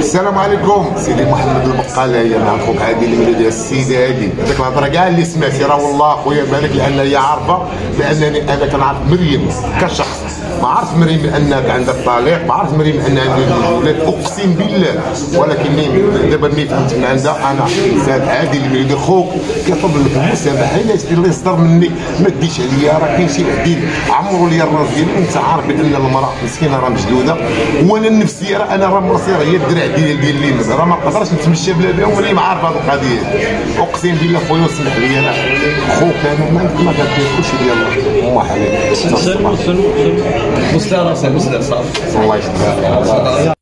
السلام عليكم سيدي محمد البقال. هي مع خوك عادل المولى السيده هذه هذاك الهضره كاع اللي سمعتي راه والله خويا بالك لان هي عارفه لانني انا كنعرف مريم كشخص، ما عرفت مريم انها عندها الطليق، ما عرفت مريم انها عندها الولاد اقسم بالله، ولكن دابا ملي فهمت من عندها انا ساد عادل المولى خوك كيطلب لك المسامحه الا الله يصدر مني ما تديش عليا، راه كاين شي عديل عمرو لي الراس ديالي وانت عارف بان المراه مسكينه راه مجلوده، وانا النفسيه راه انا راه مراسي راه هي الدرع ديال اللي راه ما نقدرش نتمشى بلا بها وانا ما عارف هذه القضيه. اقسم بالله خويا وسمح لي انا خوك انا ما كندير كلشي ديال الله وما حلال. سلم بوس راسك بوس صافي الله يستر.